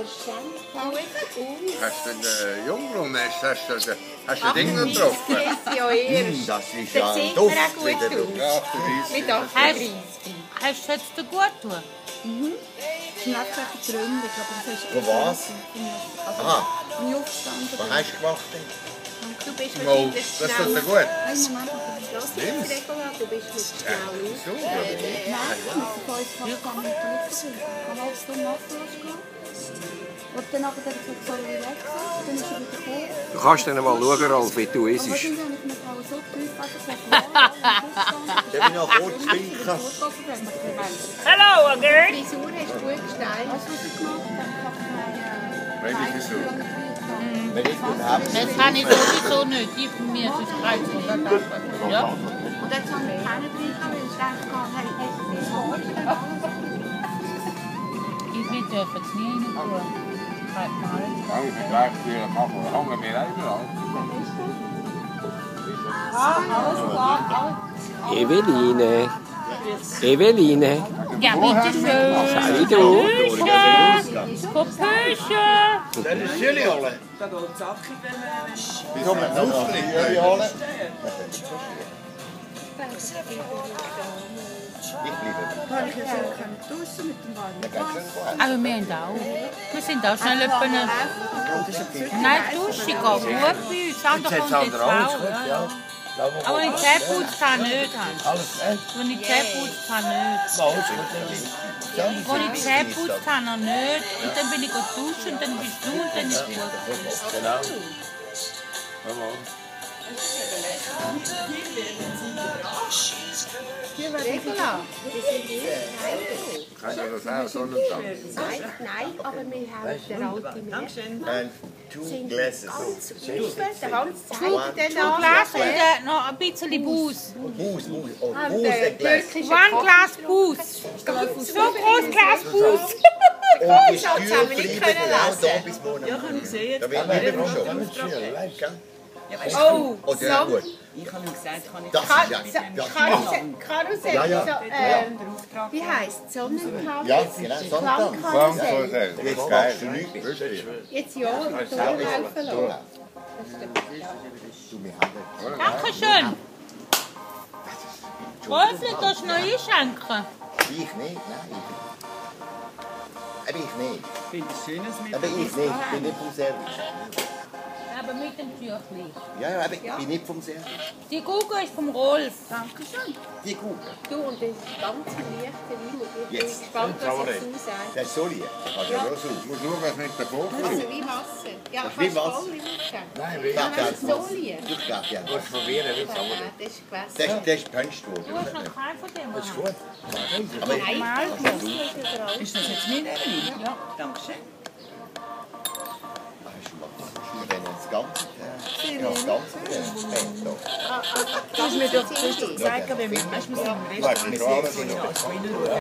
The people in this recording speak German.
Hast du den Jungbrunnennest? Hast du den Ding noch getroffen? Das ist ja sieht Duft mir auch gut wieder. aus. 38. Mit 38. Hast du jetzt den gut tun? Es sind einfach Gründe, aber das ist... Von was? Aha, Im Aufstand. was hast du gemacht denn? Du bist Mal, mit das tut dir gut. Einen Moment. Los jetzt, Regula, du bist mit schnell aus. So, Nein, wir müssen von uns fast gar nicht durchgehen. Kann alles dumm nachlassen. Und dann nachher so relaxen, dann ist er wieder gekommen. Du kannst dann mal schauen, Ralf, wie du isst. Aber wahrscheinlich habe ich mir auch so tief gesagt, Darf ich noch kurz winken? Hello again! Die Frisur hast du gut gestylt. Weißt du, was ich gemacht habe? Welche Frisur? Wenn ich gut habe. Das habe ich sowieso nicht. Die von mir ist 13 ja? Und jetzt habe ich keine Brille, weil ich dachte, hey, das Haar. Wir dürfen es nie rein tun. Nou, ik krijg weer een appel. Hangen meer even al. Eveline. Eveline. Ja, bitteschön. Salut du. Kopöchen. Das ist jullie holen. Dat gaat zakkig, Wieso met Nussli? Jullie holen? Ich bleibe. Habe ich ja so draussen mit dem warmen Wasser. Aber wir haben auch. Wir sind auch schnell etwa eine... Nein, die Dusche geht gut bei uns. Andere kommt jetzt auch. Ja. Aber wenn ich Zähne putzt habe, nicht. Wenn ich Zähne putzt habe, nicht. Wenn ich Zähne putzt habe, noch nicht. Und dann bin ich duschen und dann bist du und dann ist gut. Genau. Regula, wir sind hier. Kann ich das auch Sonnentag? Nein, aber wir haben den alten Meer. And two glasses. Der Hans zeigt den Glas und noch ein bisschen Bus. Booze. Oh, Booze and glass. Ein Glas Bus. So groß Glas Bus. Und die haben wir nicht Steuer können bleiben auch lassen. da bis morgen. Ja, können wir sehen. Da wird nicht mehr schon. Oh, Oder ja, gut. Ich habe ihm gesagt, ich kann nicht... Das ist ja. Karussell. Ja, ja. So, wie heisst es? Sonnentanz? Ja, genau. Sonnentanz. Klangkarussell. Jetzt machst du nichts. Wirklich. Jetzt ja, und Ton helfen lassen. Du, wir haben Dankeschön. Wolfli, darfst du noch einschenken? Ich nicht, nein. Aber ich nicht. Ich finde es schön, dass wir... Aber ich nicht. Ich bin nicht vom Service. Aber mit dem Tüchli. Ja, aber ich bin nicht vom Service. Die Kugel ist vom Rolf. Dankeschön. Die Kugel. Du, und das ganz leichte Wein. Ich bin Jetzt. gespannt, was jetzt du sagst. Das ist so lieb. Kannst du ja so. Ich muss schauen, was mit der Vogel Also ist. wie Wasser. Ja, Das ist wie kannst du Wasser. voll aufschenken. Nein, Ich glaube, Das ist so lieb. Ich glaube, ja. du musst probieren, wie es Ja, das ist Das gewesen. ist gepuncht Du worden. hast noch keinen von dem. Das ist gut. Aber ich Nein, das ist überall. Ist das jetzt meine Evelyn? Ja. Dankeschön. das Ganze. Ja, das Ganze. Du hast mir doch sagen, wenn wir... Weißt du, wir sind im Restaurant.